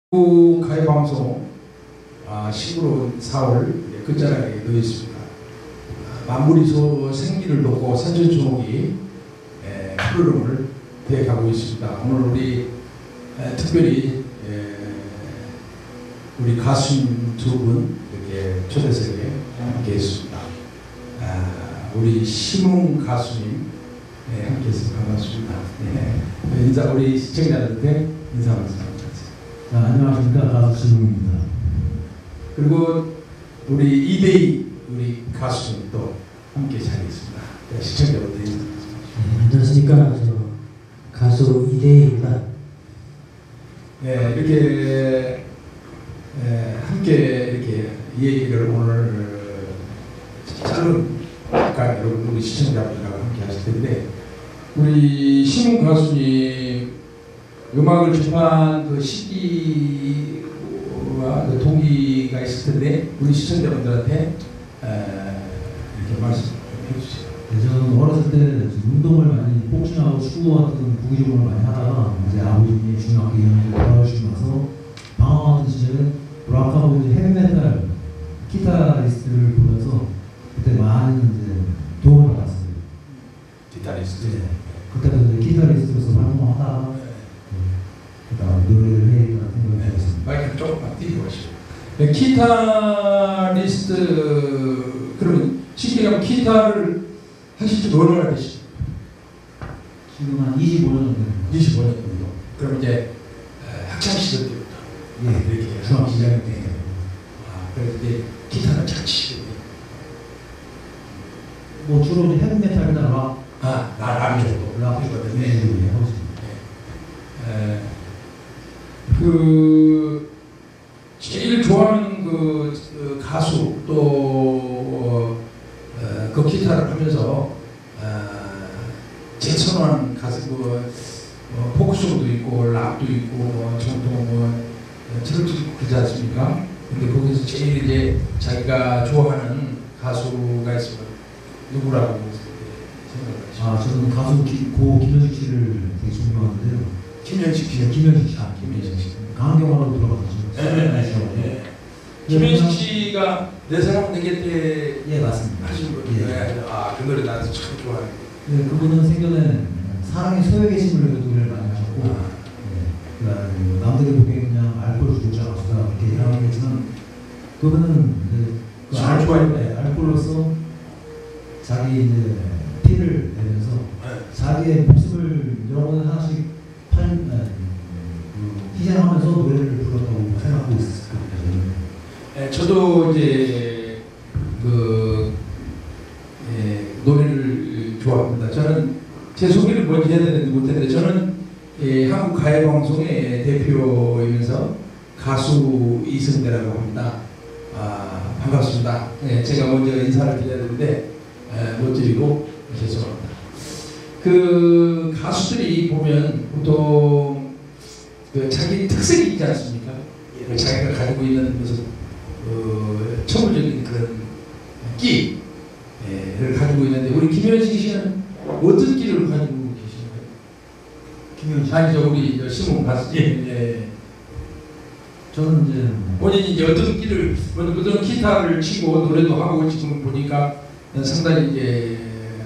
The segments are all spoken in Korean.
가요방송 싱그러운 4월 끝자락에 놓여 있습니다. 만물이 생기를 놓고 산전조목이 흐름을 대가고 있습니다. 오늘 우리 특별히 우리 가수님 두 분 이렇게 초대석에 함께 했습니다. 우리 심웅 가수님 함께해서 반갑습니다. 인사 우리 시청자들한테 인사 말씀. 안녕하십니까, 가수 심웅입니다. 그리고 우리 이대희 우리 가수님 또 함께 자리했습니다. 시청자분들 인사 말씀. 안녕하십니까, 저 가수 이대희입니다. 네, 이렇게 함께 이렇게 이 얘기를 오늘 짧은 시간 여러분 우리 시청자분들하고 함께 하실 텐데, 우리 심웅 가수님 음악을 접한 그 시기와 그 동기가 있을 텐데 우리 시청자분들한테 이렇게 말씀 좀 해주세요. 네, 저는 어렸을 때 운동을 많이 복싱하고 축구 같은 구기종을 많이 하다가 이제 아버님이 중학교 2학년 돌아오시고 나서 방황하던 시절에 락하고 이제 헤비메탈 기타리스트를 보면서 그때 많이 이제 도움을 받았어요. 기타리스트. 네. 그때부터 이제 기타리스트로서 활동하다가 노래를 해야 같은 걸 배웠습니다. 마이크를 조금만 띄고 가시고. 기타리스트, 그러면 쉽게 얘기하면 기타를 하신 지 얼마나 되시죠? 지금 한 25년 정도 됩니다. 25년 정도. 그럼 이제 학창시절 때부터 이렇게 중학교 2학년 때 그래서 이제 기타를 잘 치시고. 뭐 주로 이제 헤비메탈이나 락, 락 정도. 락 하시거든요. 네, 하고 있습니다. 제일 좋아하는 그 가수 또 그 기타를 하면서 제일 선호하는 가수 포크송도 있고 락도 있고 정통 트로트도 있고 그러지 않습니까? 근데 거기서 제일 이제 자기가 좋아하는 가수가 있으면 누구라고 생각하시죠? 저는 가수 고 김현식 씨를 되게 존경하는데요. 김현식 씨. 김현식 씨. 김현식 씨. 강경화로 들어가서 김현식 씨가 내 사랑 내게 때 예, 맞습니다. 하신 분. 예. 그 노래 나도 참 좋아해요. 네, 그분은 생전에 사랑의 소외 계심을 노래를 많이 하셨고, 그다음에 남들이 보기에 그냥 알코올 중독자 가수다 이렇게 얘기하겠지만, 그분은 그 알코올로서 자기 이제 피를 내면서 자기의 목숨을 여러 번 하나씩 희생하면서 노래를 불렀다고 생각하고 있었거든요. 저도 이제 노래를 좋아합니다. 저는 제 소개를 먼저 해야 되는지 못했는데 저는 한국 가요방송의 대표이면서 가수 이승대라고 합니다. 반갑습니다. 제가 먼저 인사를 드려야 되는데 못 드리고 죄송합니다. 그 가수들이 보면 보통 자기 특색이 있지 않습니까? 자기가 가지고 있는 무슨 천부적인 그런 끼를 가지고 있는데 우리 김현식 씨는 어떤 끼를 가지고 계신가요? 김현식? 아니죠, 우리 심웅 가수님. 저는 이제 본인이 이제 어떤 끼를 어떤 기타를 치고 노래도 하고 지금 보니까 상당히 이제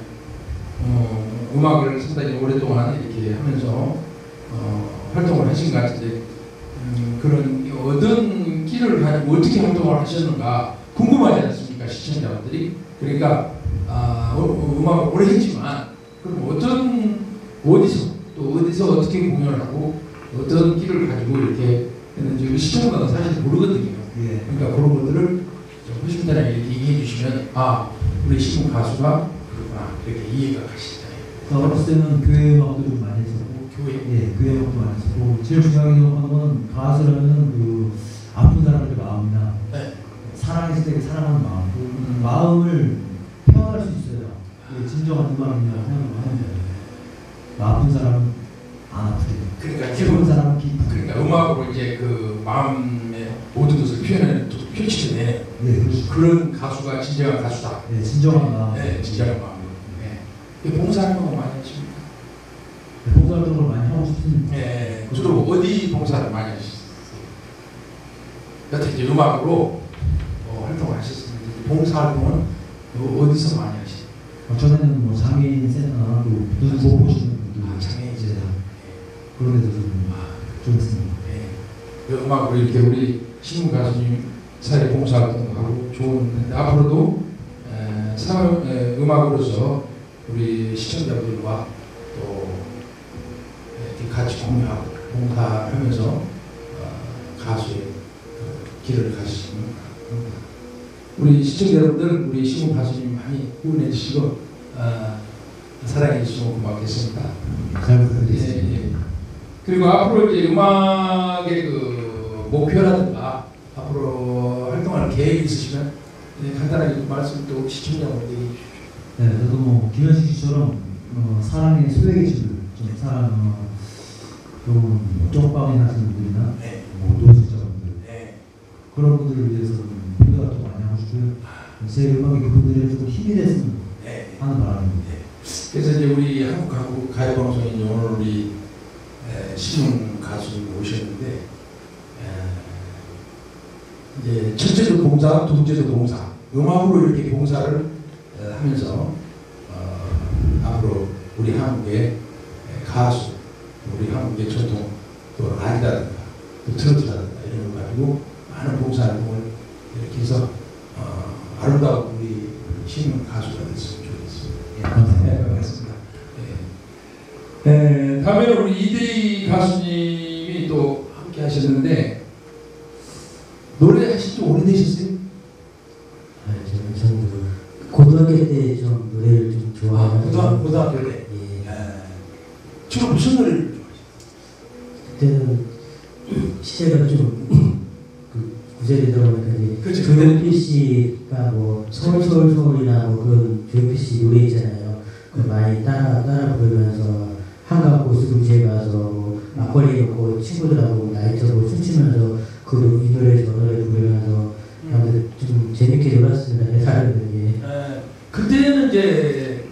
음악을 상당히 오랫동안 이렇게 하면서 활동을 하신 것 같은데 그런 어떤 끼를 가지고 어떻게 활동을 하셨는가 궁금하지 않습니까, 시청자분들이? 그러니까 음악을 오래 했지만 그럼 어디서 어떻게 공연을 하고 어떤 끼를 가지고 이렇게 했는지 시청자는 사실 모르거든요. 예. 그러니까 그런 것들을 좀 허심탄회하게 이렇게 얘기해 주시면 우리 심웅 가수가 그렇구나 이렇게 이해가 가시죠. 어렸을 때는 교회 음악도 좀 많이 했었고, 교회 음악도 많이 했었고, 제일 중요하게 생각하는 건 가수라면 그 아픈 사람들의 마음이나 사랑했을 때 사랑하는 마음, 마음을 표현할 수 있어야 진정한 음악이라고 생각합니다. 아픈 사람은 안 아프게, 그러니까 기쁜 사람은 기쁘게. 그러니까 음악으로 이제 그 마음의 모든 것을 펼치는 그렇죠. 그런 가수가 진정한 가수다. 진정한 마음. 진정한 마음. 봉사활동을 많이 하십니까? 봉사활동을 많이 하고 싶습니다. 주로 어디 봉사를 많이 하셨어요? 여태 이제 음악으로 활동을 하셨습니다. 봉사활동은 어디서 많이 하시죠? 저는 뭐 장애인 센터나 눈 못 보시는 분들, 장애인 이제 그런 데도 좀 했습니다. 그 음악으로 이렇게 우리 신문 가수님 사회 봉사활동도 하고 좋은데 앞으로도 음악으로서 우리 시청자분들과 또 이렇게 같이 공유하고 봉사하면서 가수의 길을 가시면 우리 시청자 여러분들 우리 신문 가수님 많이 후원해 주시고 사랑해 주시면 고맙겠습니다. 잘 부탁드리겠습니다. 그리고 앞으로 이제 음악의 그 목표라든가 앞으로 활동할 계획이 있으시면 간단하게 말씀 또 시청자분들에게 해주십시오. 네, 저도 뭐 김현식 씨처럼 사랑의 소외계층들 좀 쪽방에 사시는 분들이나 뭐 노숙자분들 그런 분들을 위해서 봉사 활동 많이 하고 싶고요. 제 음악이 그분들의 좀 힘이 됐으면 하는 바람입니다. 그래서 이제 우리 한국 가요방송이 오늘 우리 신문 가수님 오셨는데 이제 첫째도 봉사, 둘째도 봉사, 음악으로 이렇게 봉사를 하면서 앞으로 우리 한국의 가수, 우리 한국의 전통 또 락이라든가 또 트로트라든가 이런 거 가지고 많은 봉사활동을 이렇게 해서 아름다운 우리 신문 가수가 됐으면 좋겠습니다. 반갑습니다. 다음에는 우리 이대희 가수님이 또 함께 하셨는데 노래 하신 지 오래되셨어요? 저는 고등학교 때 좀 노래를 좀 좋아하고 고등학교 때? 주로 무슨 노래를 좋아하셨어요? 그때는 시대가 좀 구세대다 보니까 이제 조용필 씨가 뭐 서울이나 뭐 그런 조용필 씨 노래 있잖아요. 그 많이 따라 부르면서 한강 고수금지에 가서 뭐 막걸리 먹고 친구들하고 나이트하고 춤추면서 이 노래 저 노래 부르면서 아무튼 좀 재밌게 놀았습니다. 사람들이. 그때는 이제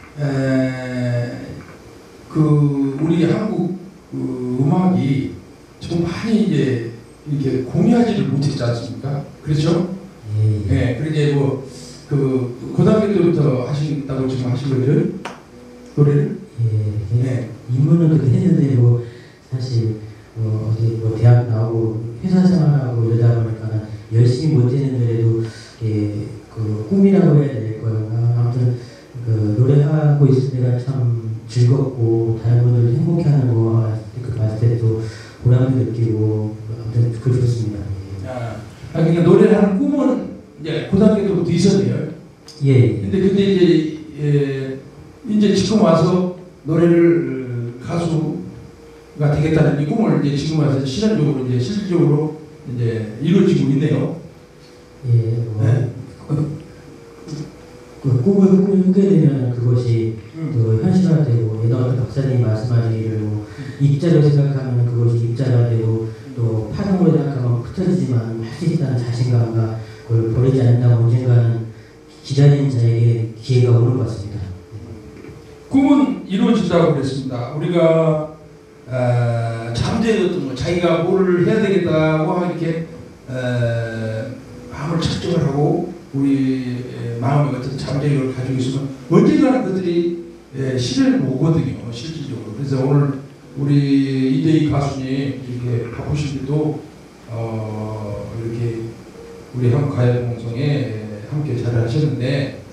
그 우리 한국 음악이 좀 많이 이제 이렇게 공유하지를 못했지 않습니까? 그렇죠? 예. 그러게 뭐 그 고등학교 때부터 하신다고 지금 하신 거죠? 노래를? 예. 입문은 그때 했는데 뭐 사실 어디 뭐 대학 나오고 회사 생활하고 이러다 보니까 열심히 못 했는데도 그 꿈이라고 해야 될 거예요. 아무튼 그 노래하고 있을 때가 참 즐겁고 다른 분들 행복해하는 거 봤을 때도 보람을 느끼고 아무튼 그 좋습니다. 그러니까 노래하는 꿈은 이제 고등학교 때부터 있었네요. 예. 근데 이제 지금 와서 노래를 가수가 되겠다는 이 꿈을 이제 지금 와서 실질적으로 이제 이루어지고 있네요. 예. 그 꿈을 꾸게 되면 그것이 또 현실화되고 예전에 박사님이 말씀하시기를 뭐 입자로 생각하면 그것이 입자가 되고 또 파동으로 생각하면 흩어지지만 할 수 있다는 자신감과 그걸 버리지 않는다고 언젠가는 기다리는 자에게 기회가 오는 것 같습니다. 꿈은 이루어진다고 그랬습니다. 우리가 잠재웠던 거 자기가 뭐를 해야 되겠다고 이렇게 마음을 착정을 하고 우리 마음의 어떤 잠재력을 가지고 있으면 언젠가는 그들이 실현을 오거든요. 실질적으로. 그래서 오늘 우리 이대희 가수님 이렇게 바쁘신데도 이렇게 우리 한국 가요방송에 함께 잘 하셨는데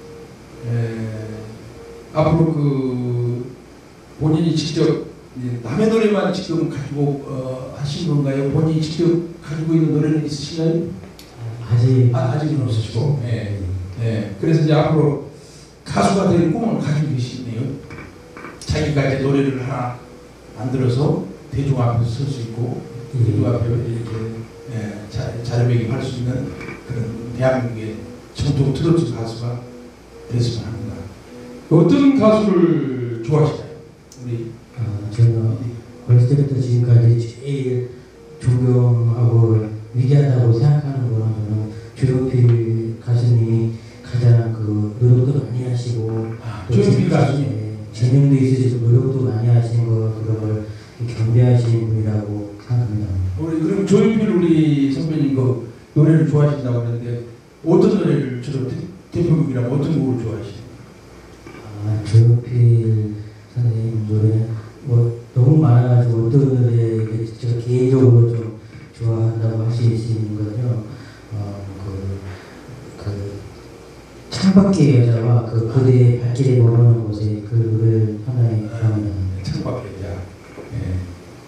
앞으로 그 본인이 직접 남의 노래만 지금 가지고 하신 건가요? 본인이 직접 가지고 있는 노래는 있으신가요? 아직은 없으시고. 그래서 이제 앞으로 가수가 될 꿈을 가지고 계시네요. 자기가 이제 노래를 하나 만들어서 대중 앞에서 설 수 있고 대중 앞에 이렇게 자리매김할 수 있는 그런 대한민국의 전통 트로트 가수가 됐으면 합니다. 어떤 가수를 좋아하시나요? 우리 저는 어렸을 때부터 지금까지 제일 존경하고 위대하다고 생각하는 거는 조용필 가수님이 가장 그 노력도 많이 하시고 조용필 가수님 재능도 있으시고 노력도 많이 하신 그걸 경배하시는 분이라고 생각합니다. 우리 그럼 조용필 우리 선배님 그 노래를 좋아하신다고 하는데 어떤 노래를 주로 대표곡이라면 어떤 곡을 좋아하시나요? 조용필 선생님 노래 뭐 너무 많아가지고 어떤 노래 제가 개인적으로 좀 좋아한다고 할 수 있는 거죠. 그 창밖의 여자와 그 그대의 발길에 머무는 곳에 그 노래를 상당히 좋아합니다. 창밖의 여자. 예.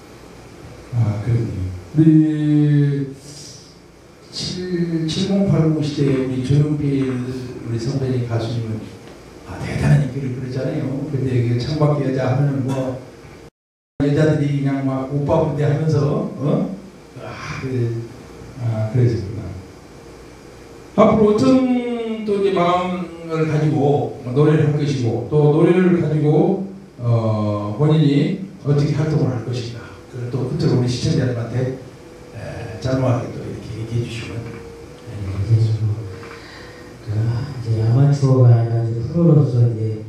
그렇군요. 우리 7080 시대에 우리 조용필 우리 선배님 가수님은 대단한 인기를 끌었잖아요. 근데 그 창밖의 여자 하면은 뭐 여자들이 그냥 막 오빠 부대 하면서 그러셨구나. 앞으로 어떤 또 이제 마음을 가지고 노래를 할 것이고 또 노래를 가지고 본인이 어떻게 활동을 할 것인가. 그걸 또 끝으로 우리 시청자들한테 짧게 또 이렇게 얘기해 주시면. 이제 아마추어가 아니라 프로로서 이제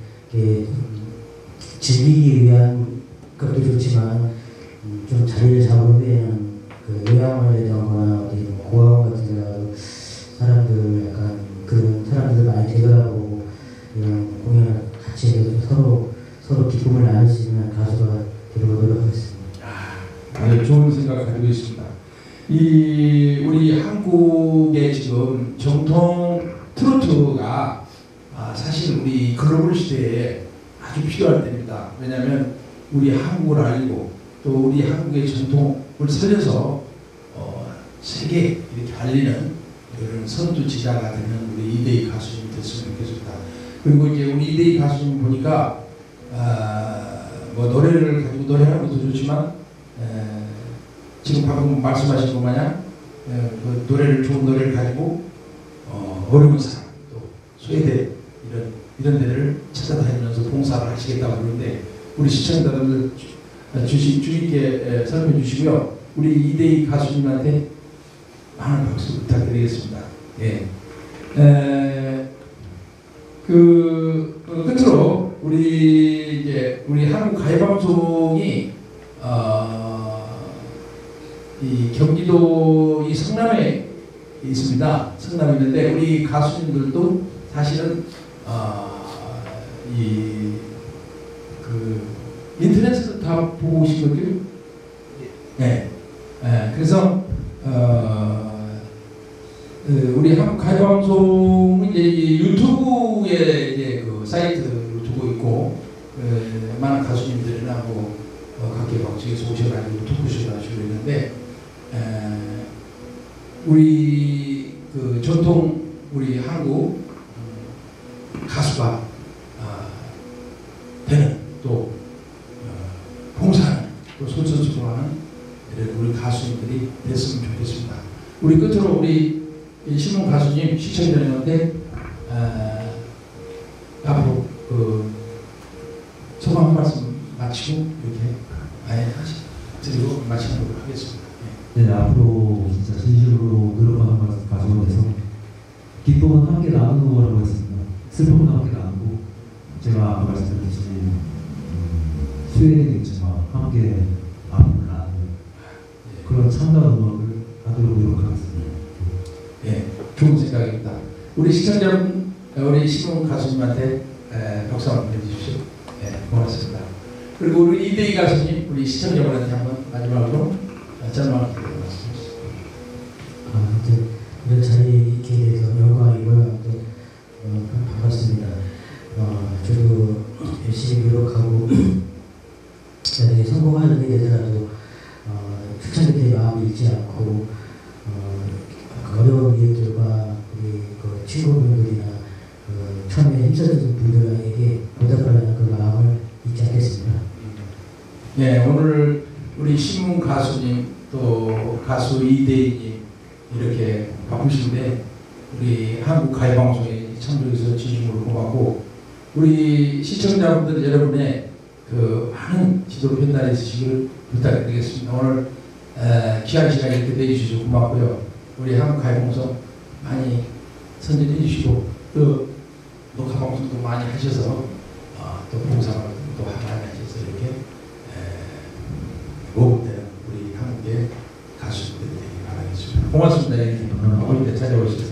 즐기기 위한 것도 좋지만 좀 자리를 잡은 후에는 그 요양원이라거나 어디 고아원 같은 데 가서 사람들 약간 그런 사람들 많이 되더라고 이런 공연을 같이 해서 서로 기쁨을 나눌 수 있는 가수가 되도록 하겠습니다. 아주 좋은 생각을 가지고 있습니다. 우리 한국의 지금 정통 트로트가 사실 우리 글로벌 시대에 아주 필요할 때입니다. 왜냐하면 우리 한국을 알리고 또 우리 한국의 전통을 살려서 세계 이렇게 알리는 그런 선두지자가 되는 우리 이대희 가수님 됐으면 좋겠습니다. 그리고 이제 우리 이대희 가수님 보니까 뭐 노래를 가지고 노래하는 것도 좋지만 지금 방금 말씀하신 것 마냥 그 노래를 좋은 노래를 가지고 어려운 사람 또 소외대 이런 데를 찾아다니면서 봉사를 하시겠다고 그러는데 우리 시청자분들 주의 있게 설명해 주시고요. 우리 이대희 가수님한테 많은 박수 부탁드리겠습니다. 예. 끝으로 우리 한국 가요방송이 이 경기도 이 성남에 있습니다. 성남에 있는데 우리 가수님들도 사실은 인터넷으로 다 보고 오신 거죠? 네. 그래서 우리 한국 가요방송은 이제 유튜브에 이제 그 사이트를 두고 있고 많은 가수님들이나 뭐 각계 방송에서 오셔가지고 토크쇼를 하시고 있는데 우리 그 전통 우리 한국 가수가 되는 또 봉사하는 또 솔선수범하는 우리 가수님들이 됐으면 좋겠습니다. 우리 끝으로 우리 신문 가수님 시청자님한테 앞으로 소감 한 말씀 마치고 이렇게 드리고 마치도록 하겠습니다. 네, 앞으로 진짜 진심으로 노력하는 가수가 돼서 기쁨은 함께 나누는 거라고 했습니다. 슬픔은 함께 나누고 제가 아까 말씀드렸듯이 수혜는 있지만 함께 아픔을 나누는 그런 참다운 음악을 하도록 노력하겠습니다. 예, 좋은 생각입니다. 우리 시청자 여러분, 우리 신문 가수님한테 박수 한번 보내주십시오. 예, 고맙습니다. 그리고 우리 이대희 가수님, 우리 시청자분한테 한번 마지막으로 짧은 말씀해주십시오. 이런 자리에 있게 돼서 영광이고요. 반갑습니다. 저도 열심히 노력하고 나중에 성공하는 게 되더라도 초창기 때 마음을 잃지 않고 어려운 이웃들과 우리 그 친구분들이나 처음에 힘써준 분들에게 보답하려는 그 마음을 잊지 않겠습니다. 네, 오늘 우리 신문 가수님 또 가수 이대희님 이렇게 바쁘신데 우리 한국 가요방송에 참조해서 진심으로 고맙고 우리 시청자분들 여러분의 그 많은 지도 편달에 있으시기를 부탁드리겠습니다. 오늘 귀한 시간 이렇게 내주셔서 고맙고요. 우리 한국 가요방송 많이 선전해 주시고 또 녹화 방송도 많이 하셔서 또 봉사활동도 많이 하셔서 이렇게 모범되는 우리 한국의 가수분들이 되길 바라겠습니다. 고맙습니다. 오늘 찾아오셔서.